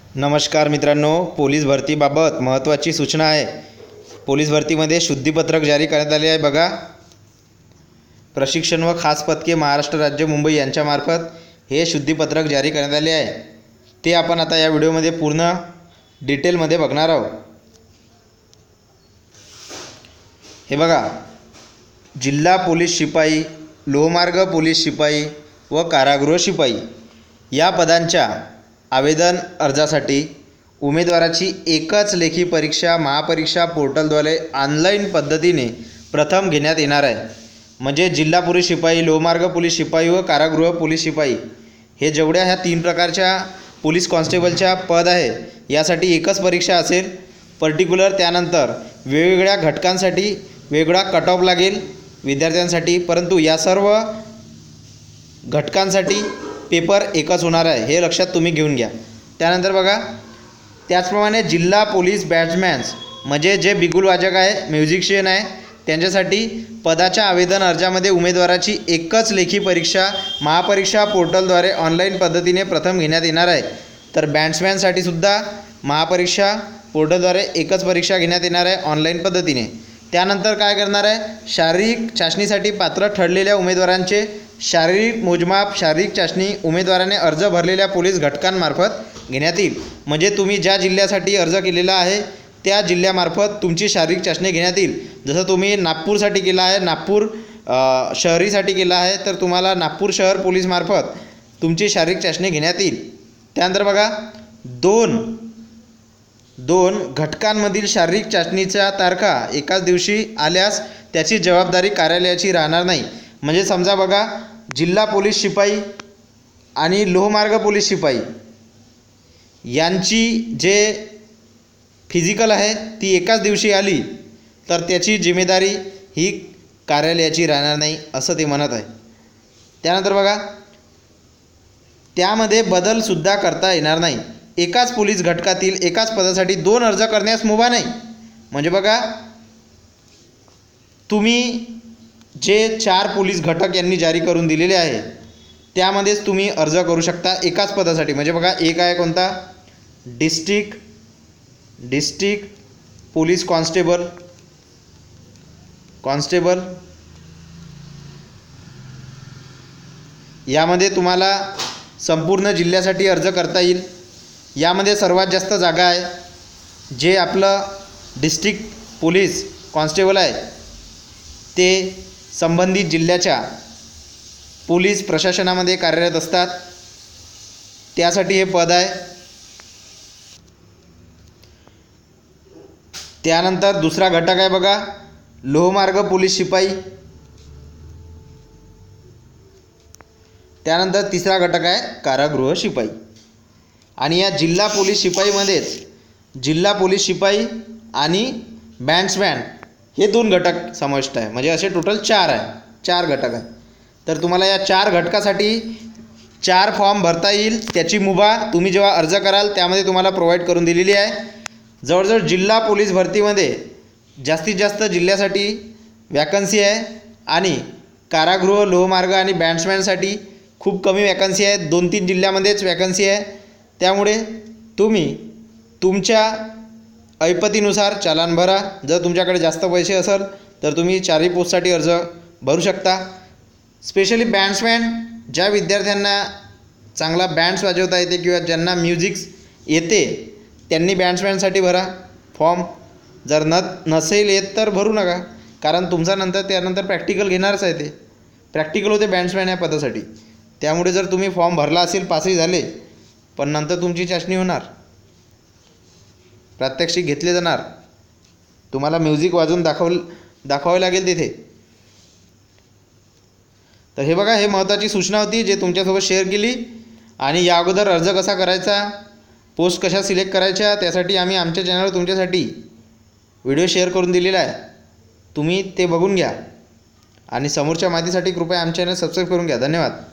नमस्कार मित्रांनो, पोलीस भरतीबाबत महत्त्वाची सूचना आहे। पोलीस भरतीमध्ये शुद्धीपत्रक जारी करण्यात आले आहे। बघा, प्रशिक्षण व खास पथके महाराष्ट्र राज्य मुंबई यांच्यामार्फत हे शुद्धीपत्रक जारी करण्यात आले आहे। ते आपण आता या व्हिडिओमध्ये पूर्ण डिटेलमध्ये बघणार आहोत। हे बघा, जिल्हा पोलीस शिपाई, लोहमार्ग पोलीस शिपाई व कारागृह शिपाई या पदांच्या आवेदन अर्जासाठी उमेदवाराची एकच लेखी परीक्षा महापरीक्षा पोर्टलद्वारे ऑनलाईन पद्धतीने प्रथम घेण्यात येणार आहे। म्हणजे जिल्हा पोलीस शिपाई, लोहमार्ग पोलीस शिपाई व कारागृह पोलीस शिपाई हे जेवढ्या ह्या 3 प्रकारच्या पोलीस कॉन्स्टेबलच्या पद आहे यासाठी एकच परीक्षा असेल पर्टिक्युलर। त्यानंतर वेगवेगळ्या घटकांसाठी वेगळा कट ऑफ लागेल विद्यार्थ्यांसाठी, परंतु या सर्व घटकांसाठी पेपर एकच होणार आहे, हे लक्षात तुम्ही घेऊन घ्या। त्यानंतर बघा, त्याचप्रमाणे जिल्हा पोलीस बॅट्समॅन्स म्हणजे जे बिगुल वाजक आहे, म्युझिशियन आहे, त्यांच्यासाठी पदाच्या आवेदन अर्जामध्ये उमेदवाराची एकच लेखी परीक्षा महापरीक्षा पोर्टलद्वारे ऑनलाईन पद्धतीने प्रथम घेण्यात येणार आहे। तर बॅट्समॅनसाठी सुद्धा महापरीक्षा पोर्टलद्वारे एकच परीक्षा घेण्यात येणार आहे ऑनलाईन पद्धतीने। त्यानंतर काय करणार आहे, शारीरिक चाचणीसाठी पात्र ठरलेल्या उमेदवारांचे शारीरिक मोजमाप शारीरिक चाचणी उमेदवाराने अर्ज भरलेल्या पोलीस घटकांमार्फत घेण्यात येईल। म्हणजे तुम्ही ज्या जिल्ह्यासाठी अर्ज केलेला आहे त्या जिल्ह्यामार्फत तुमची शारीरिक चाचणी घेण्यात येईल। जसं तुम्ही नागपूरसाठी केला आहे, नागपूर शहरीसाठी केला आहे, तर तुम्हाला नागपूर शहर पोलीसमार्फत तुमची शारीरिक चाचणी घेण्यात येईल। त्यानंतर बघा, दोन घटकांमधील शारीरिक चाचणीच्या तारखा एकाच दिवशी आल्यास त्याची जबाबदारी कार्यालयाची राहणार नाही। म्हणजे समजा बघा, जिल्हा पोलीस शिपाई आणि लोहमार्ग पोलीस शिपाई यांची जे फिजिकल आहे ती एकाच दिवशी आली तर त्याची जिम्मेदारी ही कार्यालयाची राहणार नाही, असं ते म्हणत आहे। त्यानंतर बघा, त्यामध्ये बदलसुद्धा करता येणार नाही। एकाच पोलीस घटकातील एकाच पदासाठी 2 अर्ज करण्यास मुभा नाही। म्हणजे बघा, तुम्ही जे 4 पोलीस घटक यांनी जारी करून दिलेले आहे त्यामध्येच तुम्ही अर्ज करू शकता एकाच पदासाठी। म्हणजे बघा, एक आहे कोणता, डिस्ट्रिक्ट पोलीस कॉन्स्टेबल यामध्ये तुम्हाला संपूर्ण जिल्ह्यासाठी अर्ज करता येईल। यामध्ये सर्वात जास्त जागा आहे, जे आपलं डिस्ट्रिक्ट पोलीस कॉन्स्टेबल आहे ते संबंधित जिल्ह्याच्या पोलीस प्रशासनामध्ये कार्यरत असतात, त्यासाठी हे पद आहे। त्यानंतर दुसरा घटक आहे बघा, लोहमार्ग पोलीस शिपाई। त्यानंतर तिसरा घटक आहे कारागृह शिपाई। आणि या जिल्हा पोलीस शिपाईमध्येच जिल्हा पोलीस शिपाई आणि बॅट्समॅन हे 2 घटक समाविष्ट आहे। म्हणजे असे टोटल 4 घटक आहे। तर तुम्हाला या 4 घटकासाठी 4 फॉर्म भरता येईल। त्याची मुभा तुम्ही जेव्हा अर्ज कराल त्यामध्ये तुम्हाला प्रोव्हाइड करून दिलेली आहे। जवळजवळ जिल्हा पोलीस भरतीमध्ये जास्तीत जास्त जिल्ह्यासाठी वॅकन्सी आहे आणि कारागृह लोहमार्ग आणि बॅट्समॅनसाठी खूप कमी वॅकन्सी आहेत, 2-3 जिल्ह्यामध्येच वॅकन्सी आहे। त्यामुळे तुम्ही तुमच्या ऐपतीनुसार चालान भरा। जर तुमच्याकडे जास्त पैसे असेल तर तुम्ही 4ही पोस्टसाठी अर्ज भरू शकता। स्पेशली बँड्समॅन, ज्या विद्यार्थ्यांना चांगला बँड्स वाजवता येते किंवा ज्यांना म्युझिक्स येते त्यांनी बँड्समॅनसाठी भरा फॉर्म। जर नसेल येत तर भरू नका, कारण तुमचा त्यानंतर प्रॅक्टिकल घेणारच आहे, ते प्रॅक्टिकल होते बँड्समॅन या पदासाठी। त्यामुळे जर तुम्ही फॉर्म भरला असेल, पासही झाले, पण नंतर तुमची चाचणी होणार, प्रात्यक्षिक घेतले जाणार, तुम्हाला म्युझिक वाजवून दाखवावे लागेल तिथे। तर हे बघा, हे महत्त्वाची सूचना होती जे तुमच्यासोबत शेअर केली। आणि या अगोदर अर्ज कसा करायचा, पोस्ट कशा सिलेक्ट करायच्या, त्यासाठी आम्ही आमच्या चॅनलवर तुमच्यासाठी व्हिडिओ शेअर करून दिलेला आहे, तुम्ही ते बघून घ्या। आणि समोरच्या माहितीसाठी कृपया आमच्या चॅनल सबस्क्राईब करून घ्या। धन्यवाद।